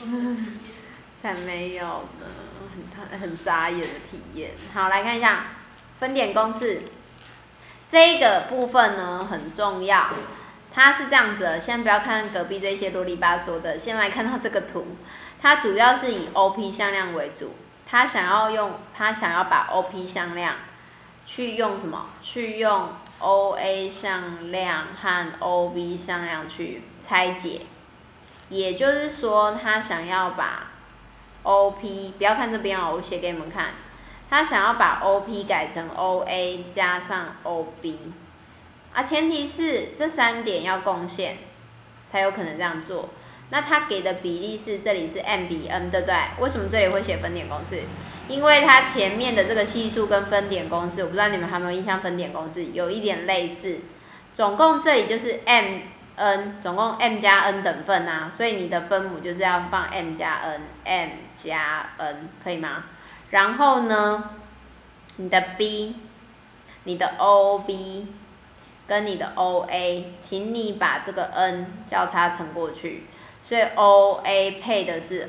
才没有呢，很傻眼的体验。好，来看一下分点公式，这个部分呢很重要。它是这样子的，先不要看隔壁这些啰里吧嗦的，先来看到这个图。它主要是以 OP 向量为主，它想要把 OP 向量去用什么？去用 OA 向量和 OB 向量去拆解。也就是说，他想要把 OP， 不要看这边哦，我写给你们看。他想要把 OP 改成 OA 加上 OB， 啊，前提是这3点要共线，才有可能这样做。那他给的比例是这里是 m 比 n， 对不对？为什么这里会写分点公式？因为它前面的这个系数跟分点公式，我不知道你们还有没有印象，分点公式有一点类似。总共这里就是 m。n 总共 m 加 n 等份啊，所以你的分母就是要放 m 加 n，m 加 n 可以吗？然后呢，你的 b、你的 ob 跟你的 oa， 请你把这个 n 交叉乘过去，所以 oa 配的是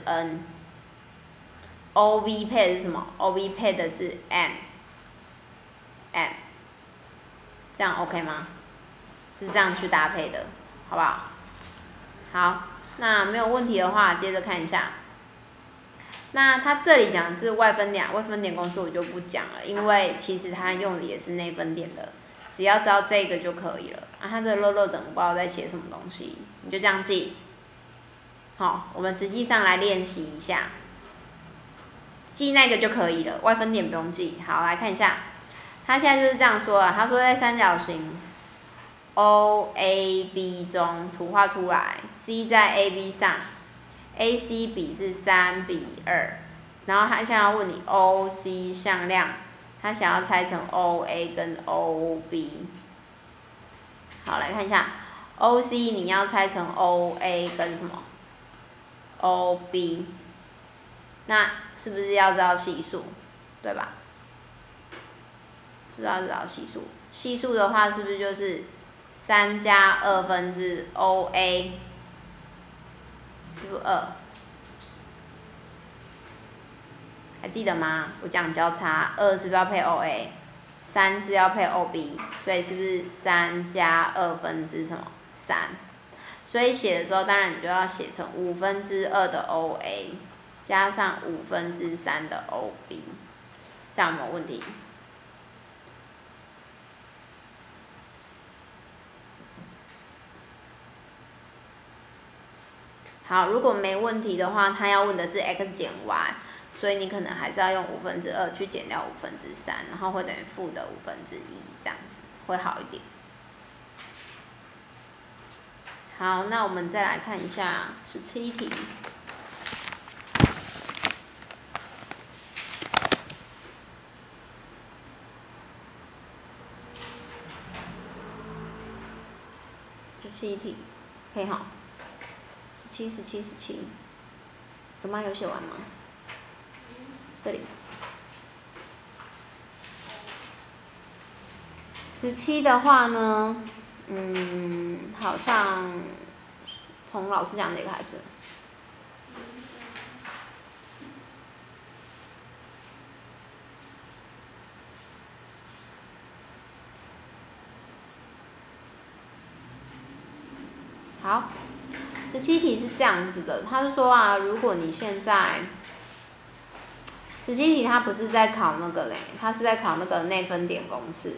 n，ob 配的是什么 ？ob 配的是 m， 这样 OK 吗？是这样去搭配的。好不好？好，那没有问题的话，接着看一下。那它这里讲的是外分点公式，我就不讲了，因为其实它用的也是内分点的，只要知道这个就可以了。啊，它这个漏等我不知道在写什么东西，你就这样记。好，我们实际上来练习一下，记那个就可以了，外分点不用记。好，来看一下，他现在就是这样说啊，他说在三角形OAB 中图画出来 ，C 在 AB 上 ，AC 比是3比2，然后他现在要问你 OC 向量，他想要拆成 OA 跟 OB。好，来看一下 OC 你要拆成 OA 跟什么 OB， 那是不是要知道系数，对吧？是不是要知道系数？系数的话，是不是就是3加2/2 OA， 是不是2？还记得吗？我讲交叉，2是不是要配 OA， 3是要配 OB， 所以是不是3加2/2什么3？所以写的时候，当然你就要写成2/2的 OA 加上3/5的 OB， 这样有没有问题？好，如果没问题的话，他要问的是 x 减 y， 所以你可能还是要用2/2去减掉3/5，然后会等于负的1/5，这样子会好一点。好，那我们再来看一下17题。17题，可以哈。17，有吗？有写完吗？这里。17的话呢，好像从老师讲哪个开始？好，17题是这样子的，他是说啊，如果你现在17题它不是在考那个嘞，它是在考那个内分点公式，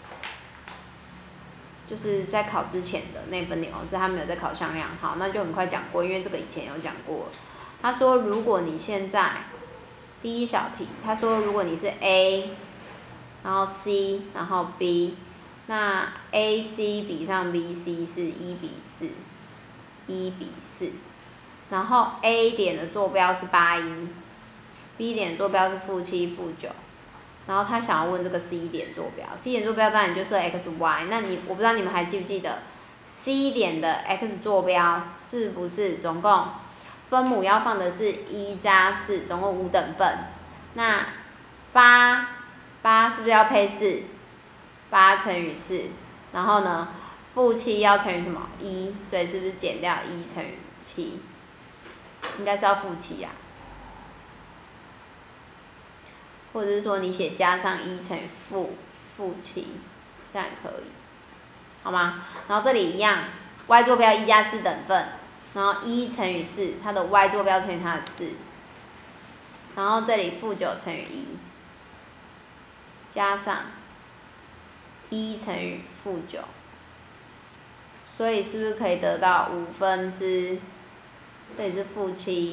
就是在考之前的内分点公式，它没有在考向量。好，那就很快讲过，因为这个以前有讲过。他说，如果你现在第一小题，他说如果你是 A， 然后 C， 然后 B， 那 AC 比上 BC 是1:4，然后 A 点的坐标是81，B 点的坐标是-7、-9，然后他想要问这个 C 点坐标，C 点坐标当然就设 x、y， 那我不知道你们还记不记得 C 点的 x 坐标是不是总共分母要放的是1加4，总共5等份，那8是不是要配4？8乘以4，然后呢，-7要乘以什么？1，所以是不是减掉1乘以7？ 应该是要负7啊，或者是说你写加上1乘以负7，这样也可以，好吗？然后这里一样 ，y 坐标1加4等份，然后1乘以4，它的 y 坐标乘以它的4，然后这里负9乘以1，加上1乘以负9，所以是不是可以得到5分之，这里是负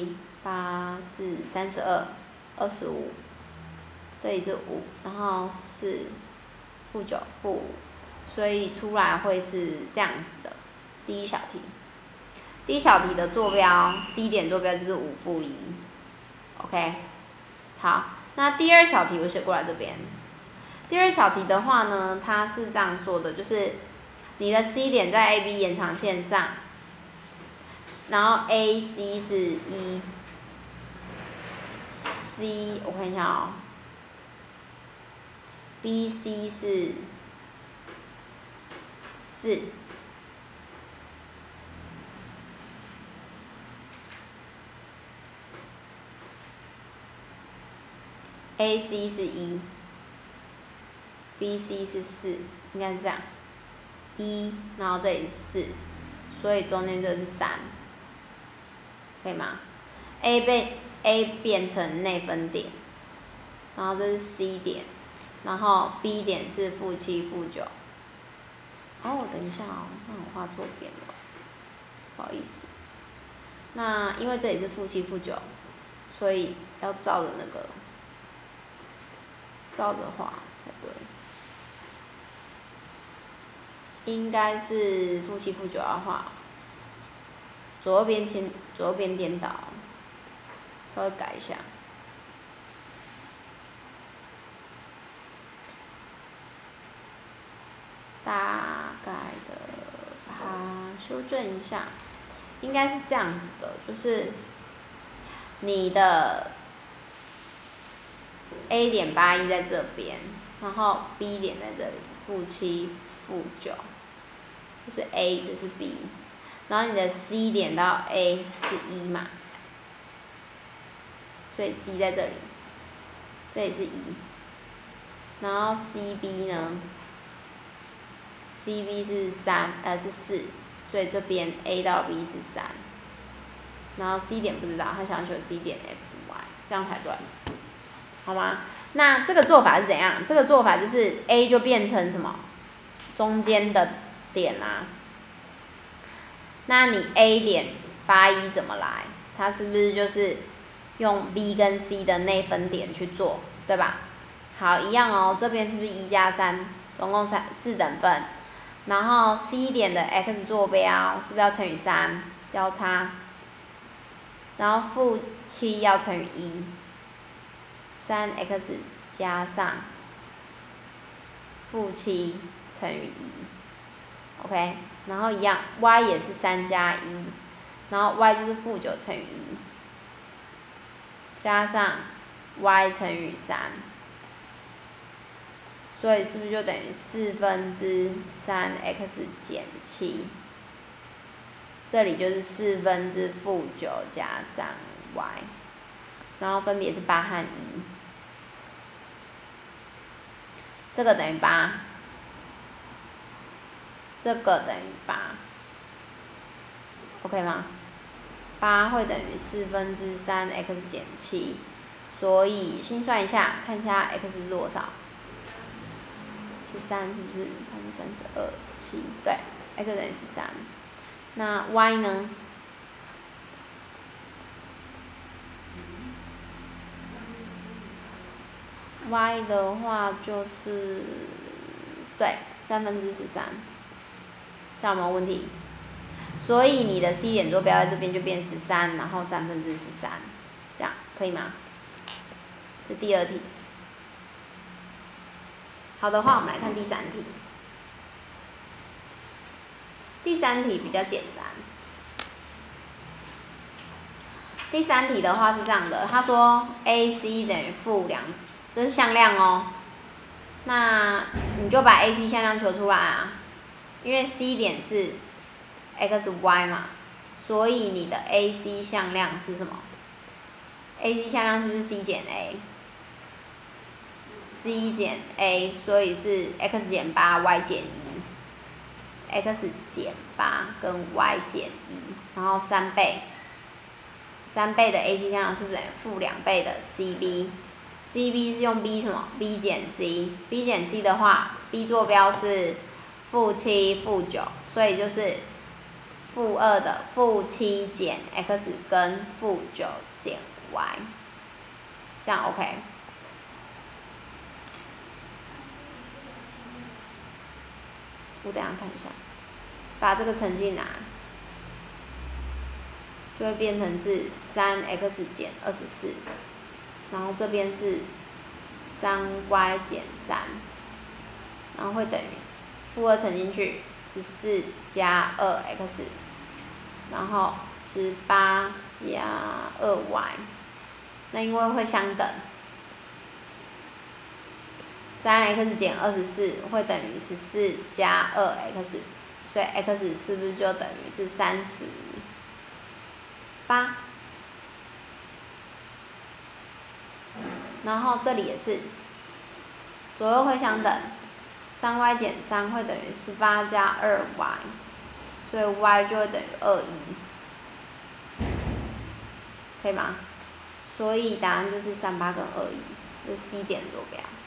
7，8、4、32、25，这里是5，然后4，负9，负5，所以出来会是这样子的。第一小题，第一小题的坐标 C 点坐标就是5负1 ，OK， 好，那第二小题我写过来这边。第二小题的话呢，它是这样说的，就是你的 C 点在 AB 延长线上，然后 AC 是1，C 我看一下哦，BC 是4。AC 是1，BC 是4，应该是这样，1，然后这里是4，所以中间这是3，可以吗 ？A 变成内分点，然后这是 C 点，然后 B 点是负7、负9。哦，等一下哦，那我画错边了，不好意思。那因为这里是负7、负9，所以要照着那个。照着画才对，应该是负7、负9要画，左右边颠倒，稍微改一下。大概的把它修正一下，应该是这样子的，就是你的 A 点81在这边，然后 B 点在这里，负7、负9，这是 A， 这是 B， 然后你的 C 点到 A 是1嘛，所以 C 在这里，这里是1，然后 CB 呢 ，CB 是4，所以这边 A 到 B 是3，然后 C 点不知道，他想求 C 点 XY， 这样才对。好吗？那这个做法是怎样？这个做法就是 A 就变成什么？中间的点啊。那你 A 点81怎么来？它是不是就是用 B 跟 C 的内分点去做，对吧？好，一样哦。这边是不是1加3，总共4等份？然后 C 点的 x 坐标是不是要乘以3交叉？然后负7要乘以1。3x 加上负7乘以1 ，OK， 然后一样 ，y 也是3加1，然后 y 就是负9乘以1，加上 y 乘以3，所以是不是就等于4分之3x 减7？这里就是4分之负9加上 y， 然后分别是8和1。这个等于8，这个等于8 ，OK 吗？8会等于4分之3x 减7，所以心算一下，看一下 x 是多少？13是不是？它是32、7，对 ，x 等于13。那 y 呢？y 的话就是对3分之13，这样有没有问题？所以你的 C 点坐标在这边就变13，然后3分之13，这样可以吗？这第二题。好的话，我们来看第三题。第三题比较简单。第三题的话是这样的，他说 AC 等于负2，这是向量哦。那你就把 AC 向量求出来啊，因为 C 点是 xy 嘛， 所以你的 AC 向量是什么 ？AC 向量是不是 C 减 A？C 减 A， 所以是 x 减8 y 减1 ，x 减8跟 y 减1，然后3倍的 AC 向量是不是等于负2倍的 CB？CB 是用 B 什么 ？B 减 C，B 减 C 的话 ，B 坐标是-7、-9，所以就是-2的-7减 x 跟-9减 y， 这样 OK。我等一下看一下，把这个乘进来，就会变成是3x 减24，然后这边是3y 减3，然后会等于-2乘进去14加 2x， 然后18加 2y， 那因为会相等。3x 减24会等于14加 2x， 所以 x 是不是就等于是38？然后这里也是，左右会相等，3y 减3会等于18加 2y， 所以 y 就会等于21，可以吗？所以答案就是38跟21，这是 C 点坐标。